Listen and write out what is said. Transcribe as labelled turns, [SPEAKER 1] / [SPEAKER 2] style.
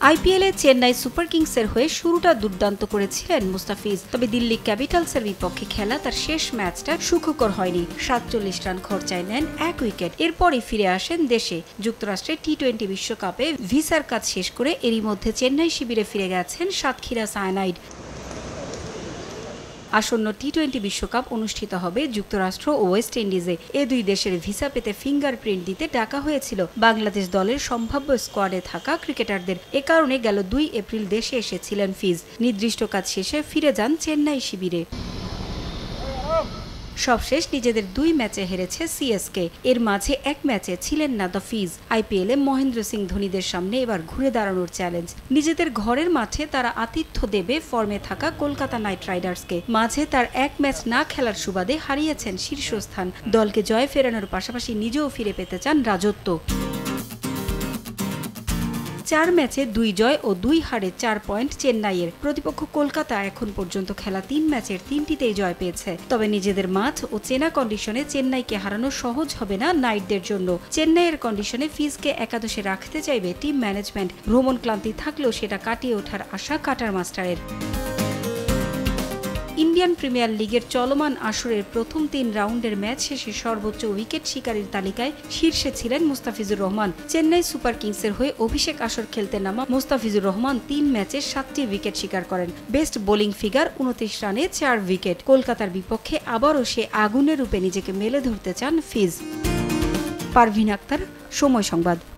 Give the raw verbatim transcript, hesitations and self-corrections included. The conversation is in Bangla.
[SPEAKER 1] আইপিএলে চেন্নাই সুপার কিংসের হয়ে শুরুটা দুর্দান্ত করেছিলেন মুস্তাফিজ, তবে দিল্লি ক্যাপিটালসের বিপক্ষে খেলা তার শেষ ম্যাচটা সুখকর হয়নি। সাতচল্লিশ রান খরচায় নেন এক উইকেট। এরপরই ফিরে আসেন দেশে। যুক্তরাষ্ট্রে টি টোয়েন্টি বিশ্বকাপে ভিসার কাজ শেষ করে এরই মধ্যে চেন্নাই শিবিরে ফিরে গেছেন সাতক্ষীরা সায়ানাইড। আসন্ন টি টোয়েন্টি বিশ্বকাপ অনুষ্ঠিত হবে যুক্তরাষ্ট্র ও ওয়েস্ট ইন্ডিজে। এ দুই দেশের ভিসা পেতে ফিঙ্গারপ্রিন্ট দিতে ডাকা হয়েছিল বাংলাদেশ দলের সম্ভাব্য স্কোয়াডে থাকা ক্রিকেটারদের। এ কারণে গেল দুই এপ্রিল দেশে এসেছিলেন ফিজ। নির্দিষ্ট কাজ শেষে ফিরে যান চেন্নাই শিবিরে। সবশেষ নিজেদের দুই ম্যাচে হেরেছে সিএসকে। এর মাঝে এক ম্যাচে ছিলেন না দ্য ফিজ। আইপিএলে মহেন্দ্র সিং ধোনিদের সামনে এবার ঘুরে দাঁড়ানোর চ্যালেঞ্জ। নিজেদের ঘরের মাঠে তারা আতিথ্য দেবে ফর্মে থাকা কলকাতা নাইট রাইডার্সকে। মাঝে তার এক ম্যাচ না খেলার সুবাদে হারিয়েছেন শীর্ষস্থান। দলকে জয় ফেরানোর পাশাপাশি নিজেও ফিরে পেতে চান রাজত্ব। চার ম্যাচে দুই জয় ও দুই হারে চার পয়েন্ট চেন্নাইয়ের। প্রতিপক্ষ কলকাতা এখন পর্যন্ত খেলা তিন ম্যাচের তিনটিতেই জয় পেয়েছে। তবে নিজেদের মাঠ ও চেনা কন্ডিশনে চেন্নাইকে হারানো সহজ হবে না নাইটদের জন্য। চেন্নাইয়ের কন্ডিশনে ফিজকে একাদশে রাখতে চাইবে টিম ম্যানেজমেন্ট। ভ্রমণ ক্লান্তি থাকলেও সেটা কাটিয়ে ওঠার আশা কাটার মাস্টারের। ইন্ডিয়ান প্রিমিয়ার লিগের চলমান আসরের প্রথম তিন রাউন্ডের ম্যাচ শেষে সর্বোচ্চ উইকেট শিকারীর তালিকায় শীর্ষে ছিলেন মুস্তাফিজুর রহমান। চেন্নাই সুপার কিংসের হয়ে অভিষেক আসর খেলতে নামা মুস্তাফিজুর রহমান তিন ম্যাচে সাতটি উইকেট শিকার করেন। বেস্ট বোলিং ফিগার উনত্রিশ রানে চার উইকেট। কলকাতার বিপক্ষে আবারও সে আগুনের রূপে নিজেকে মেলে ধরতে চান ফিজ। পারভিন আক্তার, সময় সংবাদ।